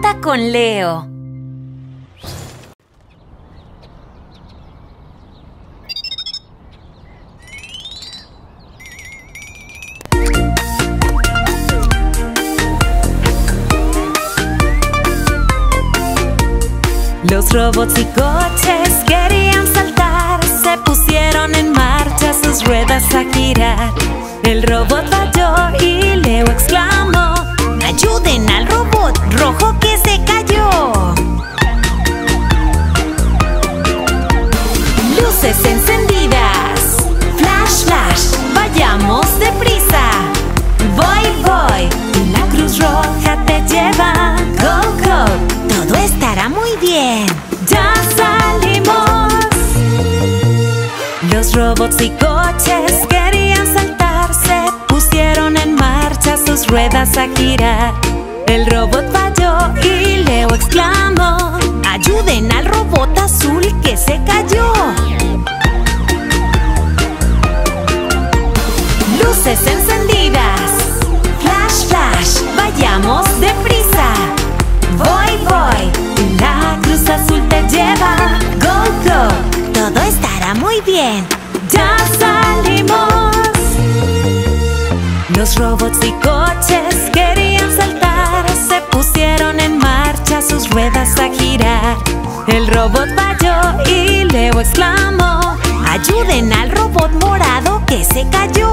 Cita con Leo. Los robots y coches querían saltar, se pusieron en marcha sus ruedas a girar. El robot falló y Leo exclamó: ¡ayuden al robot rojo que se cayó! Luces encendidas, flash, flash, vayamos deprisa. Voy, voy, y la cruz roja te lleva. Go, go, todo estará muy bien. ¡Ya salimos! Los robots y coches querían saltar, se pusieron en marcha sus ruedas a girar. El robot falló y Leo exclamó: ¡ayuden al robot azul que se cayó! Luces encendidas, flash, flash, vayamos deprisa. Voy, voy, y la cruz azul te lleva. Go, go, todo estará muy bien. ¡Ya salimos! Los robots y coches querían saltar, se pusieron en marcha sus ruedas a girar. El robot falló y Leo exclamó: ¡ayuden al robot morado que se cayó!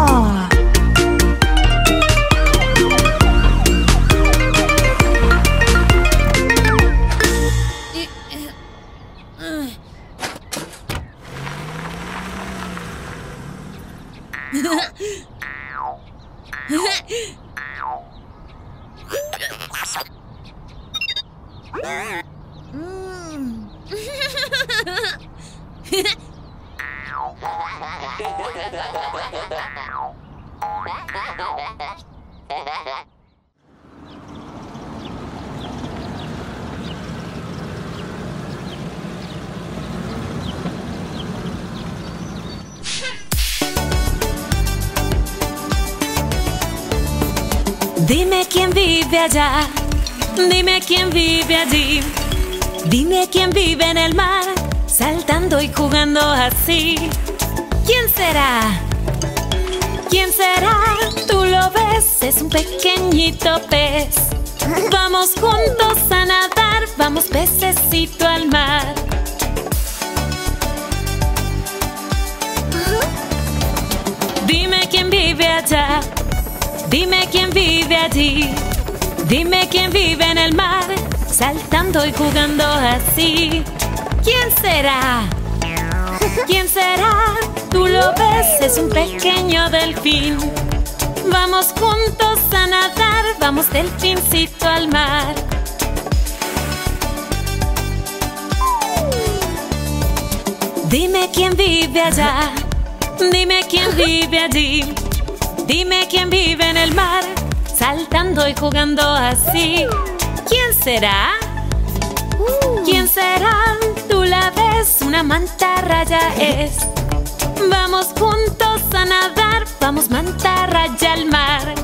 Dime quién vive allá, dime quién vive allí, dime quién vive en el mar, saltando y jugando así. ¿Quién será? ¿Quién será? Tú lo ves, es un pequeñito pez. Vamos juntos a nadar, vamos pececito al mar. Dime quién vive allá, dime quién vive allí, dime quién vive en el mar, saltando y jugando así. ¿Quién será? ¿Quién será? Tú lo ves, es un pequeño delfín. Vamos juntos a nadar, vamos delfincito al mar. Dime quién vive allá, dime quién vive allí, dime quién vive en el mar, saltando y jugando así. ¿Quién será? ¿Quién será? Tú la ves, una mantarraya es. Vamos juntos a nadar, vamos mantarraya al mar.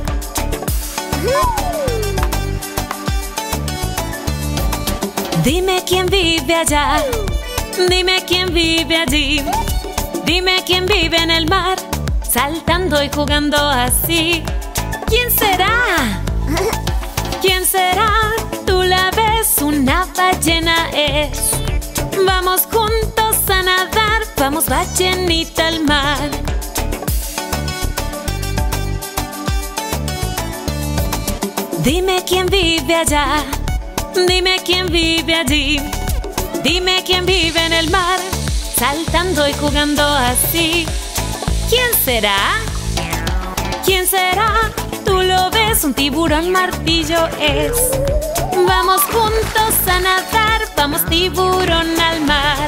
Dime quién vive allá, dime quién vive allí, dime quién vive en el mar, saltando y jugando así. ¿Quién será? ¿Quién será? Tú la ves, una ballena es. Vamos juntos a nadar, vamos ballenita al mar. Dime quién vive allá, dime quién vive allí, dime quién vive en el mar, saltando y jugando así. ¿Quién será? ¿Quién será? Tú lo ves, un tiburón martillo es. Vamos juntos a nadar, vamos tiburón al mar.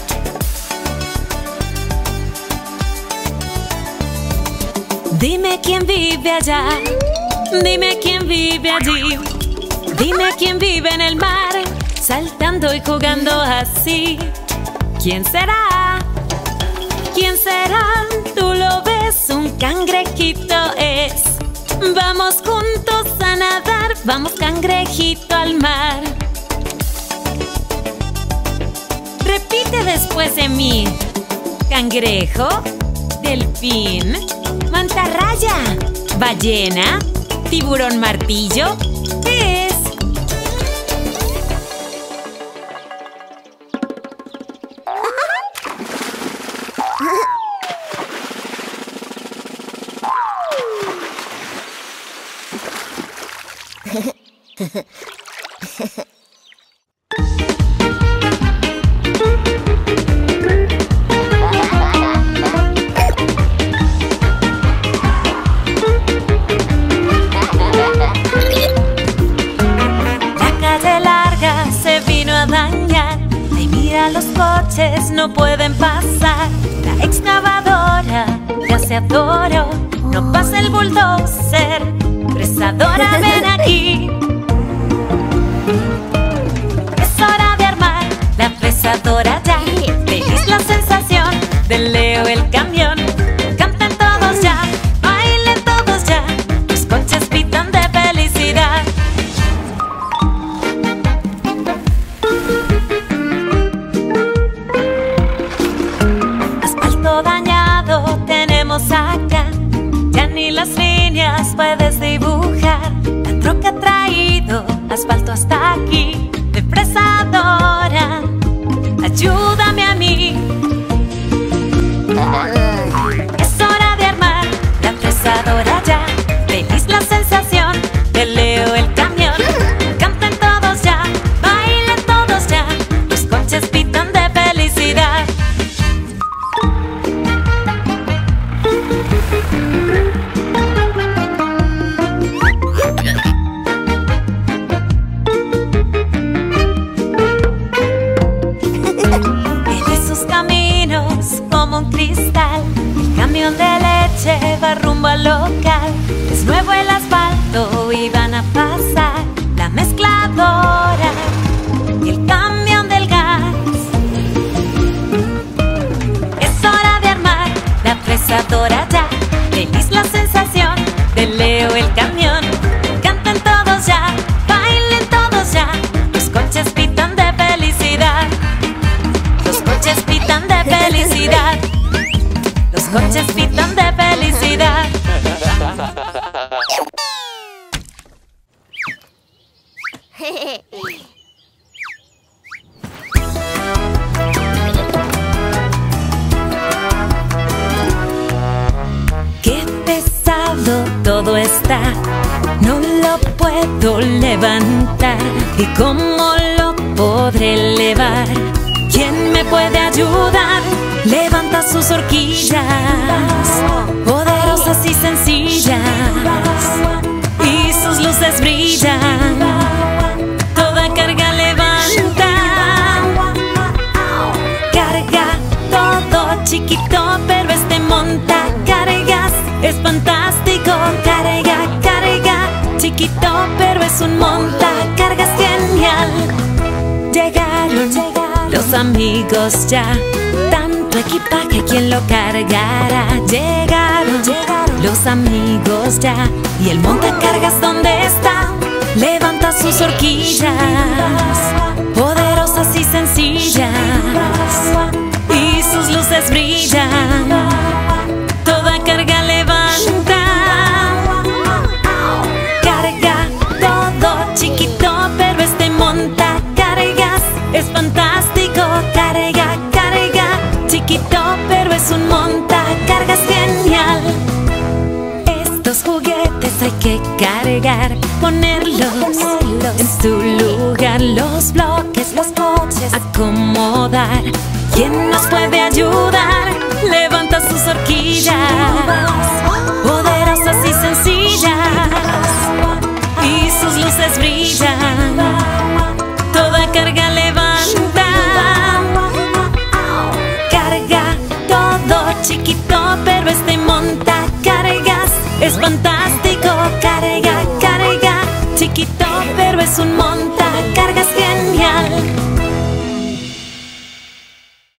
Dime quién vive allá, dime quién vive allí, dime quién vive en el mar, saltando y jugando así. ¿Quién será? ¿Quién será? Tú lo ves, un cangrejito es. Vamos juntos a nadar, vamos cangrejito al mar. Repite después de mí. Cangrejo, delfín, mantarraya, ballena, tiburón martillo, pez. Los coches no pueden pasar. La excavadora ya se adoró. No pasa el bulldozer. Fresadora, ven aquí. Es hora de armar la fresadora ya. Feliz la sensación de Leo el camión. Canten todos ya, bailen todos ya. Los coches pitan de felicidad. Dañado tenemos acá, ya ni las líneas puedes dibujar. La troca ha traído asfalto hasta aquí. De fresadora, ayúdame a mí. Es hora de armar la fresadora ya. Feliz la sensación de Leo el camión. Canten todos ya, bailen todos ya. Los coches pitan de felicidad. Como un cristal, el camión de leche va rumbo al local. Es nuevo el asfalto y van a pasar la mezcladora y el camión del gas. Es hora de armar la fresadora ya. Feliz la sensación de Leo el camión. Canten todos ya, bailen todos ya. Los coches pitan de felicidad. Los coches pitan de felicidad. Los coches pitan de felicidad. Qué pesado todo está, no lo puedo levantar. ¿Y cómo lo podré elevar? ¿Quién me puede ayudar? Levanta sus horquillas, poderosas y sencillas, y sus luces brillan. Toda carga levanta. Carga todo chiquito, pero este monta cargas. Es fantástico. Carga, carga, chiquito, pero es un monta cargas genial. Llegaron los amigos ya. Tanto equipaje, ¿quién lo cargará? Llegaron los amigos ya. ¿Y el montacargas dónde está? Levanta sus horquillas, poderosas y sencillas, y sus luces brillan. Toda carga levanta. Carga todo chiquito, pero este montacargas es fantástico. Carga, carga, chiquito, pero es un montacargas genial. Estos juguetes hay que cargar, ponerlos en su lugar. Los bloques, los coches, acomodar. ¿Quién nos puede ayudar? Levanta sus horquillas, poderosas y sencillas, y sus luces brillan. Toda carga levanta. Carga todo chiquito, pero este montacargas es fantástico. Carga, carga, chiquito, pero es un montacargas